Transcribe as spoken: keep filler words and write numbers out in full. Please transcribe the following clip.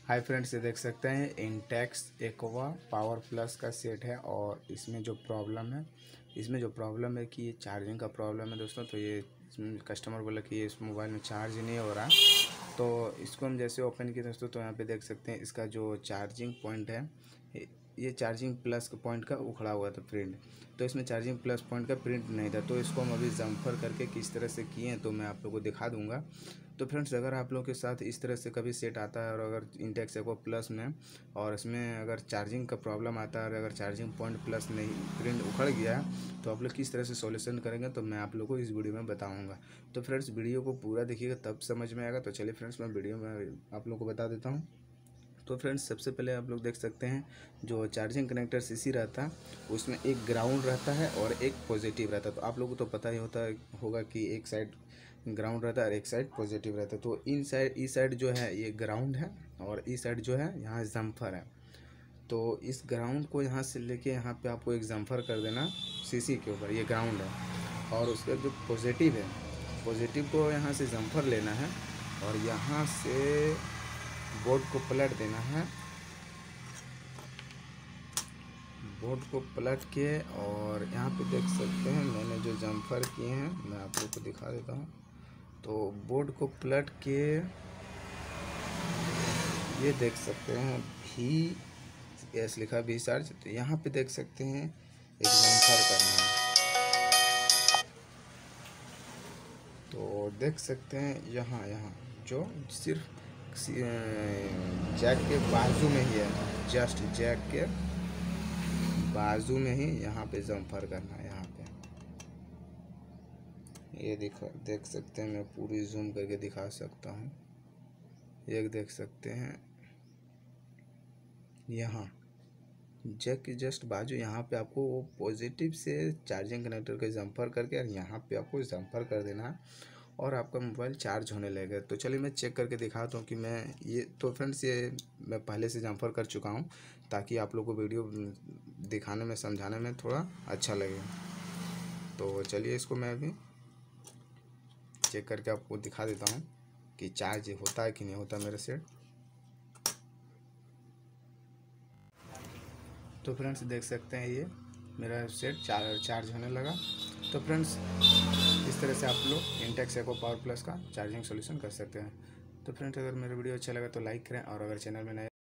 Hi friends, ये देख सकते हैं इंटेक्स एक्वा पावर प्लस का सेट है। और इसमें जो प्रॉब्लम है इसमें जो प्रॉब्लम है कि ये चार्जिंग का प्रॉब्लम है दोस्तों। तो ये कस्टमर बोला कि ये इस मोबाइल में चार्ज नहीं हो रहा। तो इसको हम जैसे ओपन किए दोस्तों, तो यहाँ पे देख सकते हैं इसका जो चार्जिंग पॉइंट है, ये चार्जिंग प्लस पॉइंट का उखड़ा हुआ था प्रिंट। तो इसमें चार्जिंग प्लस पॉइंट का प्रिंट नहीं था। तो इसको हम अभी जम्फर करके किस तरह से किए हैं तो मैं आप लोगों को दिखा दूंगा। तो फ्रेंड्स, अगर आप लोगों के साथ इस तरह से कभी सेट आता है और अगर इंटेक्स एक्वा प्लस में और इसमें अगर चार्जिंग का प्रॉब्लम आता है और अगर चार्जिंग पॉइंट प्लस नहीं प्रिंट उखड़ गया है तो आप लोग किस तरह से सॉल्यूशन करेंगे तो मैं आप लोगों को इस वीडियो में बताऊंगा। तो फ्रेंड्स, वीडियो को पूरा देखिएगा तब समझ में आएगा। तो चलिए फ्रेंड्स, मैं वीडियो में आप लोगों को बता देता हूँ। तो फ्रेंड्स, सबसे पहले आप लोग देख सकते हैं जो चार्जिंग कनेक्टर सीसी रहता है उसमें एक ग्राउंड रहता है और एक पॉजिटिव रहता है। तो आप लोगों को तो पता ही होता है होगा कि एक साइड ग्राउंड रहता है और एक साइड पॉजिटिव रहता है। तो इन साइड इस साइड जो है ये ग्राउंड है और इस साइड जो है यहाँ जम्फर है। तो इस ग्राउंड को यहाँ से लेके यहाँ पे आपको एक जम्फर कर देना सीसी के ऊपर, ये ग्राउंड है। और उसका जो पॉजिटिव है, पॉजिटिव को यहाँ से जम्फर लेना है और यहाँ से बोर्ड को पलट देना है। बोर्ड को पलट के और यहाँ पे देख सकते हैं मैंने जो जम्फर किए हैं मैं आप लोग को दिखा देता हूँ। तो बोर्ड को पलट के ये देख सकते हैं भी एस लिखा भी चार्ज। तो यहाँ पे देख सकते हैं एक जम्फर करना है। तो देख सकते हैं यहाँ यहाँ जो सिर्फ जैक के बाजू में ही है, जस्ट जैक के बाजू में ही यहाँ पे जम्फर करना है। यहाँ पे ये दिखा देख सकते हैं, मैं पूरी जूम करके दिखा सकता हूँ। ये देख सकते हैं यहाँ जैक के जस्ट बाजू यहाँ पे आपको वो पॉजिटिव से चार्जिंग कनेक्टर के जम्फर करके और यहाँ पे आपको जम्फर कर देना है और आपका मोबाइल चार्ज होने लगेगा। तो चलिए मैं चेक करके दिखाता हूँ कि मैं ये तो फ्रेंड्स ये मैं पहले से जम्फर कर चुका हूँ ताकि आप लोगों को वीडियो दिखाने में समझाने में थोड़ा अच्छा लगे। तो चलिए इसको मैं अभी चेक करके आपको दिखा देता हूँ कि चार्ज होता है कि नहीं होता मेरा सेट। तो फ्रेंड्स, देख सकते हैं ये मेरा सेट चार चार्ज होने लगा। तो फ्रेंड्स, इस तरह से आप लोग इंटेक्स एक्वा पावर प्लस का चार्जिंग सॉल्यूशन कर सकते हैं। तो फ्रेंड्स, अगर मेरा वीडियो अच्छा लगा तो लाइक करें और अगर चैनल में नए